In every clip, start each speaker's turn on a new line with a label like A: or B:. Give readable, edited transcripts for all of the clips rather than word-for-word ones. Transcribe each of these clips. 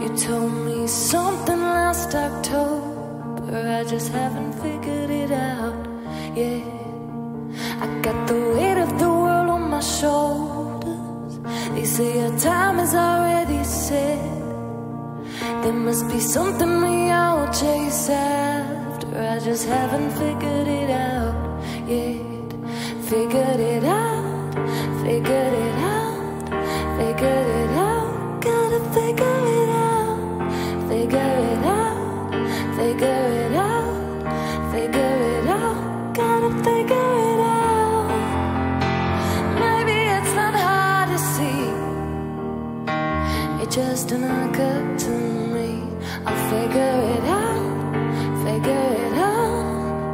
A: You told me something last October, I just haven't figured it out yet. I got the weight of the world on my shoulders. They say our time is already set. There must be something we all chase after, I just haven't figured it out yet. Figured it out, figured it out, figured it out. Gotta figure it out, figure it out, figure it out, figure it out. Gotta figure it out. Maybe it's not hard to see, it just didn't occur to me. I'll figure it out, figure it out.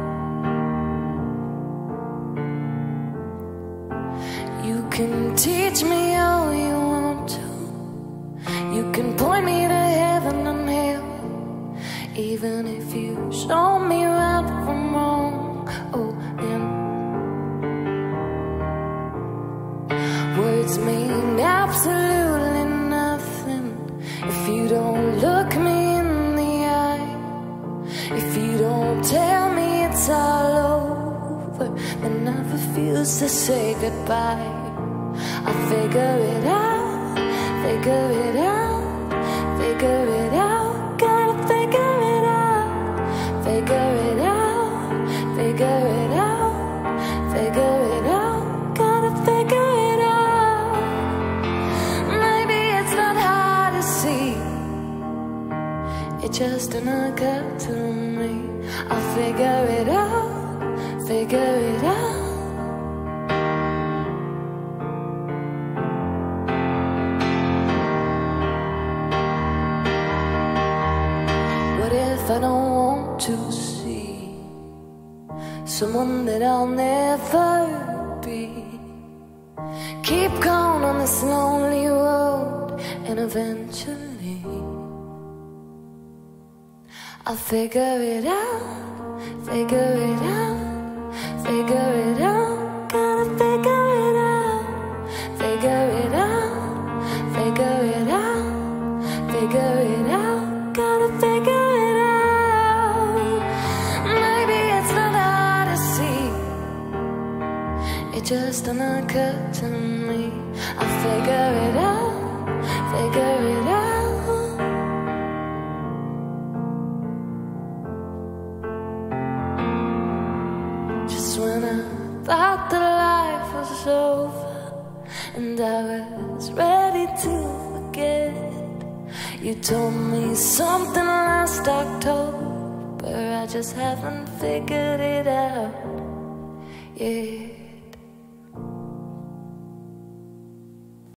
A: You can teach me all you want to, you can point me to heaven and hell, even if you show me right from wrong. Oh, and words mean absolutely nothing if you don't look me in the eye. If you don't tell me it's all over, then I refuse to say goodbye. I'll figure it out, figure it out, figure it out. Gotta figure it out, figure it out, figure it out, figure it out. Gotta figure it out. Maybe it's not hard to see, it just didn't occur to me. I'll figure it out, figure it out. If I don't want to see someone that I'll never be, keep going on this lonely road, and eventually I'll figure it out, figure it out, figure it out. Gotta figure it out, figure it out, figure it out, figure it out. Gotta figure it out. Maybe it's not hard to see, it just don't occur to me. I'll figure it out, figure it out. Just when I thought that life was over and I was ready to forget, you told me something last October, I just haven't figured it out, yeah.